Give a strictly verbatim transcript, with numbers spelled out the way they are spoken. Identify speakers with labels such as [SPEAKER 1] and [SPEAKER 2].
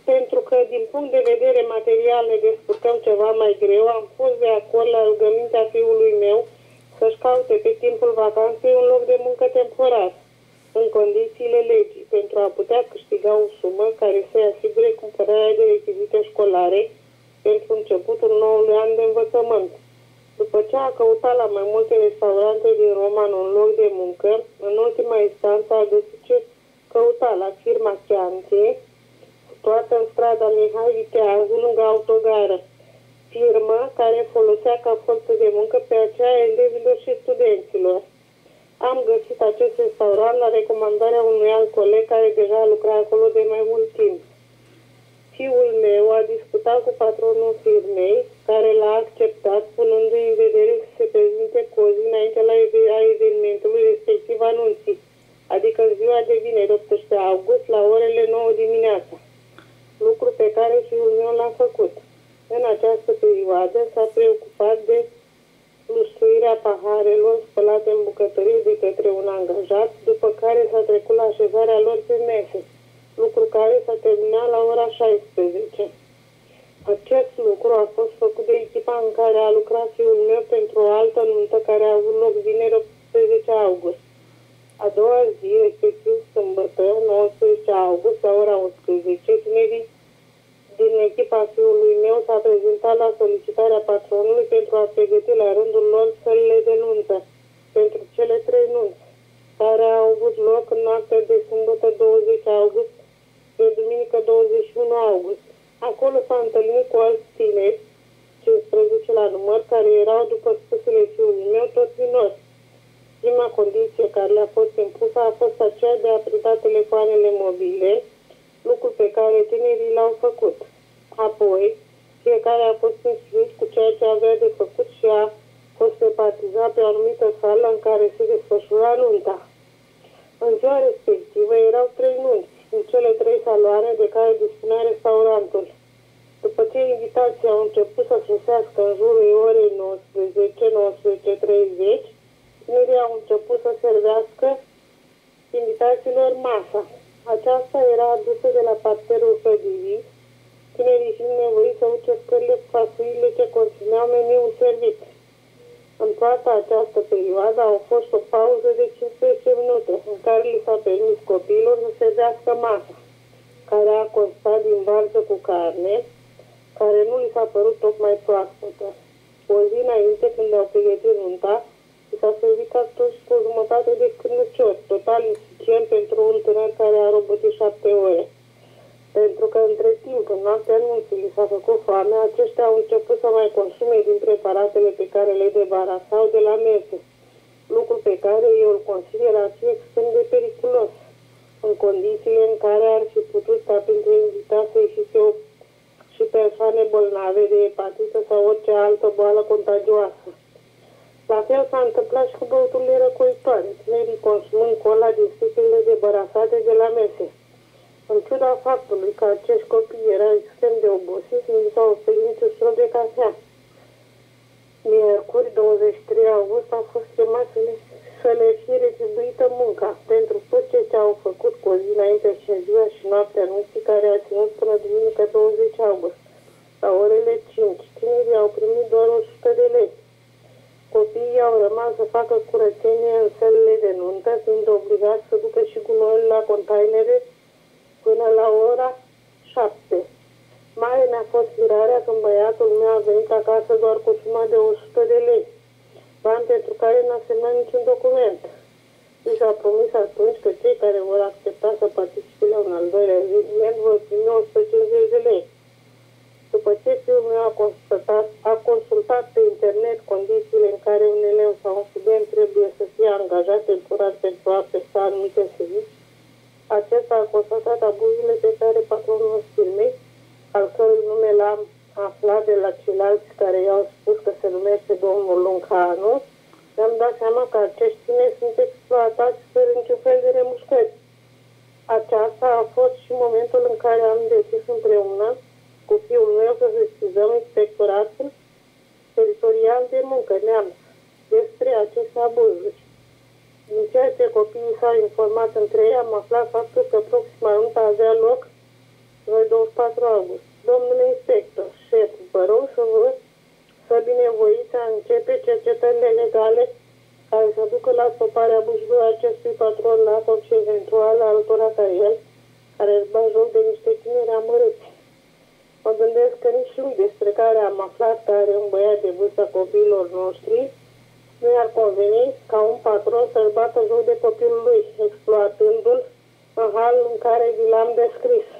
[SPEAKER 1] pentru că, din punct de vedere material, ne descurcăm ceva mai greu. Am fost de acord la rugămintea fiului meu să-și caute pe timpul vacanței un loc de muncă temporar, în condițiile legii, pentru a putea câștiga o sumă care să-i asigure cumpărarea de rechizite școlare pentru începutul noului an de învățământ. După ce a căutat la mai multe restaurante din Roman un loc de muncă, în ultima instanță a găsit ce căuta la firma Chianche, situată în strada Mihai Viteazu, lângă autogară, firmă care folosea ca forță de muncă pe aceea elevilor și studenților. Am găsit acest restaurant la recomandarea unui alt coleg care deja lucra acolo de mai mult timp. Fiul meu a discutat cu patronul firmei, care l-a acceptat, punându-i în vedere să se prezinte cu o zi înainte la evenimentului, respectiv anunții, adică în ziua de vineri, optsprezece august, la orele nouă dimineața, lucru pe care fiul meu l-a făcut. În această perioadă s-a preocupat de lustruirea paharelor spălate în bucătărie de către un angajat, după care s-a trecut la așezarea lor pe mese, lucru care s-a terminat la ora șaisprezece. Acest lucru a fost făcut de echipa în care a lucrat fiul meu pentru o altă nuntă care a avut loc vineri optsprezece august. A doua zi, respectiv sâmbătă, nouăsprezece august, la ora unsprezece, tinerii din echipa fiului meu s-a prezentat la solicitarea patronului pentru a pregăti la rândul lor sălile de nuntă pentru cele trei nunți, care au avut loc în noaptea de sâmbătă douăzeci august de duminică douăzeci și unu august. Acolo s-a întâlnit cu alți tineri, cincisprezece la număr, care erau, după spusele fiului meu, toți minori. Prima condiție care le-a fost impusă a fost aceea de a preda telefoanele mobile, lucru pe care tinerii l-au făcut. Apoi, fiecare a fost instruit cu ceea ce avea de făcut și a fost repartizat pe o anumită sală în care se desfășura nunta. În ziua respectivă erau trei nunți, în cele trei saloane de care dispunea restaurantul. După ce invitații au început să sosească în jurul orei nouăsprezece, nouăsprezece treizeci, tinerii au început să servească invitațiilor masa. Aceasta era adusă de la parterul sădivii, tinerii fiind nevoiți să uce scările cu fasuile ce conțineau meniul servit. În toată această perioadă au fost o pauză de cincisprezece minute, în care li s-a permis copiilor să servească masa, care a constat din varză cu carne, care nu li s-a părut tocmai proaspătă. O zi înainte, când au pregătit nunta, li s-a servit atunci cu o jumătate de cârnuciori, total insuficient pentru un tânăr care a robotit șapte ore. Pentru că între timp, în noaptea nunții, li s-a făcut foame, aceștia au început să mai consume din preparatele pe care le debarasau de la mese, lucru pe care eu îl consider a fi extrem de periculos, în condițiile în care ar fi putut sta printre invitați să ieșise o și persoane bolnave de hepatită sau orice altă boală contagioasă. La fel s-a întâmplat și cu băuturile răcoritoare, tinerii consumând cola din sticlele debarasate de la mese. În ciuda faptului că acești copii erau extrem de obosiți, nu s-au oferit niciun strop de cafea. Miercuri, douăzeci și trei august, au fost chemați să le, să le fie retribuită munca pentru tot ce ce-au făcut cu o zi înainte și în ziua și noaptea nunții, care a ținut până duminică douăzeci august. La orele cinci, tinerii au primit doar o sută de lei. Copiii au rămas să facă curățenie în sălile de nuntă, fiind obligați să ducă și gunoiul la containere până la ora șapte. Mare mi-a fost mirarea când băiatul meu a venit acasă doar cu o sumă de o sută de lei, bani pentru care n-a semnat niciun document. Și s-a promis atunci că cei care vor accepta să participe la un al doilea eveniment vor primi o sută cincizeci de lei. După ce fiul meu a consultat, a consultat pe internet condițiile în care un elev sau un student trebuie să fie angajat temporar pentru a presta anumite servicii, acesta a constatat abuzurile pe care patronul firmei, al cărui nume l-am aflat de la ceilalți care i-au spus că se numește domnul Luncanu, mi-am dat seama că acești tineri sunt exploatați fără niciun fel de remușcări. Aceasta a fost și momentul în care am decis împreună cu fiul meu să sesizăm inspectoratul teritorial de muncă, Neamț, despre aceste abuzuri. Din ceea ce copiii s-au informat între ei, am aflat faptul că proxima nuntă avea loc pe douăzeci și patru august. Domnule inspector, șef, vă rog să vă să binevoiți a începe cercetările legale care să ducă la stoparea abuzului acestui patron NATO și eventual altora ca el, care își bag joc de niște tineri amărâți. Mă gândesc că nici lui despre care am aflat că are un băiat de vârsta copiilor noștri, nu i-ar conveni ca un patron să-și bată joc de copilul lui, exploatându-l în halul în care vi l-am descris.